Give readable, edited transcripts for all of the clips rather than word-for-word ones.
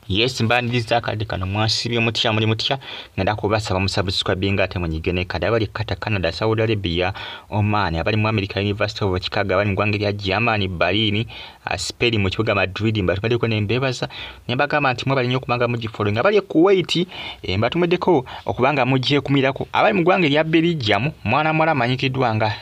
Yes mbandiriza akadde kano mwasibye mutya muli mutya ngenda kubasaba musubscribinga ate munyigene kada abali kata Canada, Saudi Arabia, Oman, abali mu America University of Chicago, abali mu ggwanga lya Germany, Berlin, Spain mu kibuga Madrid, mbatumeddeko nembebaza nembagamba nti mwebali nnyo okubanga mugifollowing. Abali Kuwait mbatumeddeko okubanga mugiye kumirako. Abali mu ggwanga lya Belgium mwana mwala amanyikiddwa nga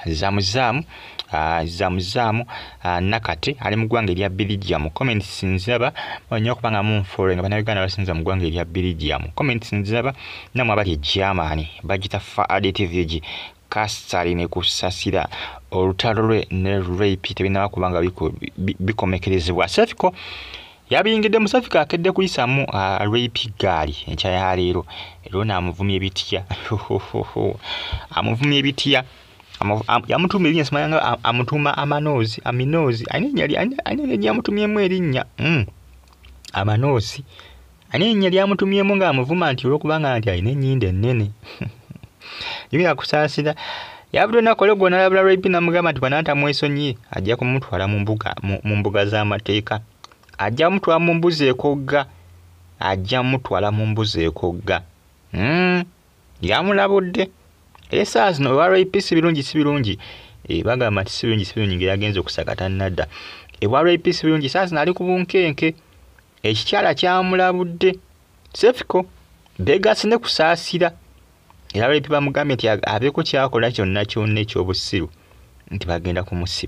Zamuzamu Nakate ali mu ggwanga lya Belgium. Comments nzaba nnyo okubanga munfollowing Bannayuganda basinza mu ggwanga lya Belgium. Comments nzaba namwe abali Germany bagita Faade TVG Kasali ne kusasira olutalo lwe ne rape tebina kubanga bikomekerezebwa. Sefiko yabingidde musafika akedde kuyisamu rape gali enkya ya leero na amuvumye ebitya amuvumye ebitya yamutumye erinnya simayanga amutuma aminozi ainenya yamutumyemu erinnya amanozi ainenya lyamutumyemu nga amuvuma nti olwokubanga nti alina ennyindo ennene yogera kusaasira yabudde nakole gonna labula rape namugamba nti bananta mwesonyi ajja kumutwala mu mbuga z'amateeka ajja mutwala mu mbuzi ekogga yamulabudde esa zino wa rape si birungi bagamba nti si birungi ngeragenze okusakata nadda ewa rape si birungi saa zino ali ku bunkenke ekikyala kyamulabudde. Sefiko begasi ne kusaasira era rape bamugambye nti abeeko kyakola kyonna ekyobusiru nti bagenda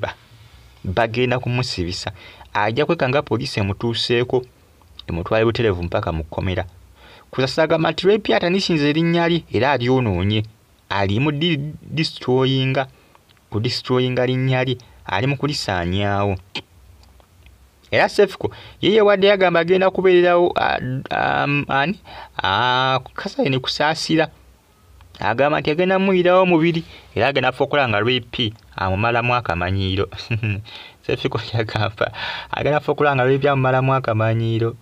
kumusibisa ajja kwekanga poliisi emutuuseeko emutwale butereevu mpaka mu kkomera. Kusaasira agamba nti rape atanishinze erinnya lye era alyonoonye ali mu destroyinga linnya lye ali mu kulisaanyaawo. Era Sefiko yeye wadde yagamba agenda kubeererawo Kasale ne kusaasira agamba nti agenda muyirawo mubiri era agenda afa okukola nga rape amumalamu akamanyiiro. Sefiko yagamba agenda afa okukola nga rape amumalamu akamanyiiro.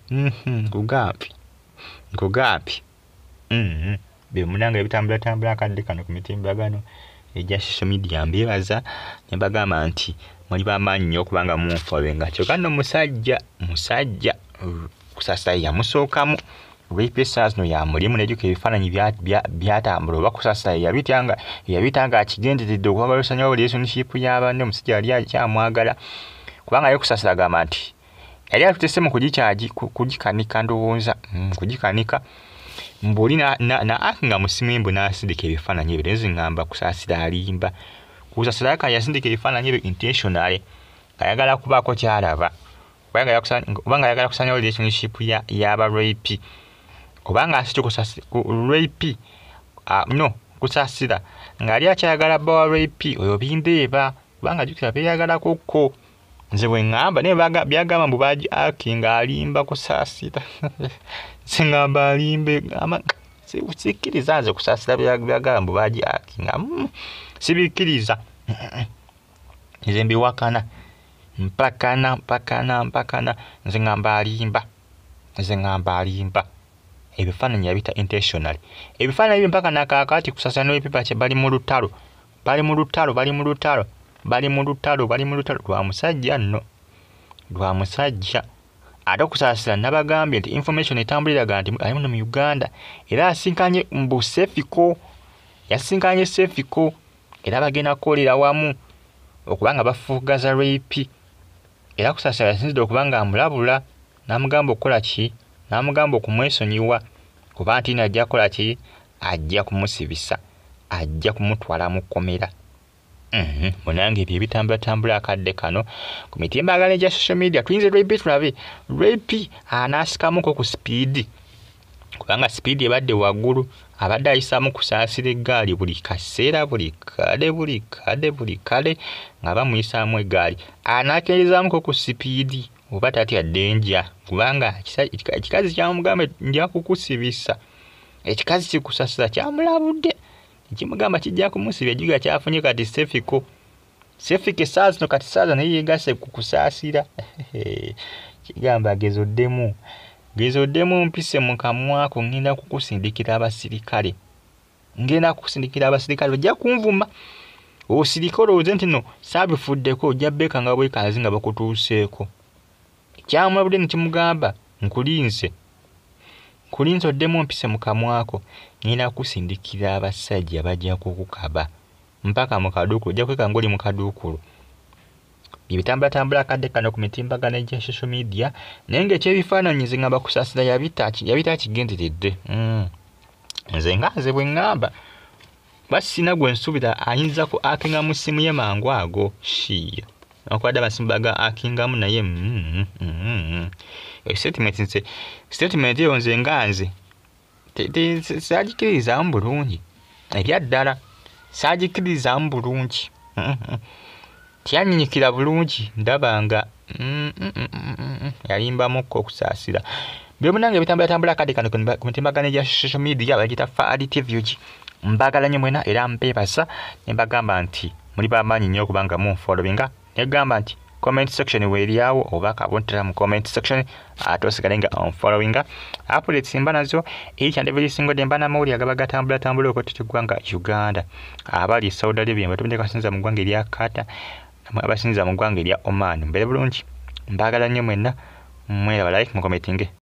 Nkugambye bemunanga ebitambula akadde kano ku mitimbagano egya social media mbebaza nembagamba nti muli bamaanyi nnyo okubanga munfollowing kyokka nno musajja kusaasira yamusookamu rape esaazi no yamulimu nejjuka ebifaananyi byatambula oba kusaasira yabitanga akigenderedde okuba balusanyawo relationship y'abanne omusajja yali akyamwagala kubanga ye kusaasira agamba nti yali atutese mu kugikanika ndowooza kugikanika mbuli na akinga musimu embu n'asindika ebifaananyi ebyo nezingamba kusaasira alimba kusaasira yaka yasindika ebifaananyi ebyo intentionally ayagala kubaako kyalaba kubanga ayagala kusanyawo relationship y'aba rape kubanga asityo rape kusaasira ng'ali akyayagala bba wa rape oyo bindeeba kubanga jjukira beeyagalakokko nze bwe ŋŋamba naye byagamba mbu baagi akinga alimba kusaasira singamba alimbe sikkiriza nze kusaasira byagamba mbu baagi akinga sibikkiriza nze mbiwakana mpakana nze ŋŋamba alimba ebifaananyi yabita intentionally ebifaananyi byo mpaka nakaakati kusaasira n'ebipipa kye bali mu lutalo lwa musajja nno lwa musajja ate okusaasira nabagambye nti information etambuliraga nti ali muno mu Uganda era asinkanye mbu Sefiko era bagenda kukolera wamu okubanga bafugaza rape era kusaasira yasinzidde okubanga amulabula n'amugamba okukola ki n'amugamba okumwesonyiwa kuba nti najja kukola ki ajja kumusibisa ajja kumutwala mu kkomera. Munange ebyo ebitambula akadde kano ku mitimbagano egya social media tuyinza rape tulabe rape anaasikamuko ku speed kubanga speed ebadde waggulu abadde ayisaamu kusaasira eggaali buli kaseera buli kale nga bamuyisaamu eggaali anaakendeezaamuko ku speed oba tatya danger kubanga ekikazi kyamugamba nja kukusibisa ekikazi kikusaasira kyamulabudde ekimugamba kijja kumusibya ejjuga kyafunye kati Sefiko esaazi zino kati saaza naye yeegase ku kusaasira kigamba gezoddemu mpise mu kamwako ngenda kukusindikira abasirikale ojja kunvuma osirika olowooze nti no saabifuddeko ojja beekanga bwekalazi nga bakutuuseeko kyamulabudde ne kimugamba nkulinze kulinzo ddemu mpise mu kamwako ngenda kusindikira abasajja bajja kukukaba mpaka mu kaduukulu ojja kweka ng'oli mu kaduukulu. Ebitambula kadde kano ku mitimbagano egya social media naye ng'ekyebifaananyi nze ngamba kusaasira yabita akigenderedde. Nze nze bwe ŋŋamba basina gwe nsuubira ayinza ku akinga mu ssimu ye mangu ago shiya okwadde amasimu baga akingamu naye statement eyo nze nganze saagikiririzaamu bulungi ebya ddala saagikiririzaamu bulungi tyanyinyikira bulungi ndaba nga yalimbamuko okusaasira byobunange bitambula kadde kano ku mitimbagano egya social media bagita Faali TV mbagala nnyo mwena era mpeepasa ne mbagamba nti muli bamaanyi nnyo okubanga munfollowinga negamba nti comment section weeryawo oba kabontera mu comment section tosigale nga onfollowinga updates mba nazo each and every single day mba namawulire agaba gatambula okoti ggwanga Uganda abali Saudi Arabia batumye kasinza mu ggwanga erya Qatar abasinza mu ggwanga erya Oman mbere bulungi mbagala nnyo mwena mwera like mu commenting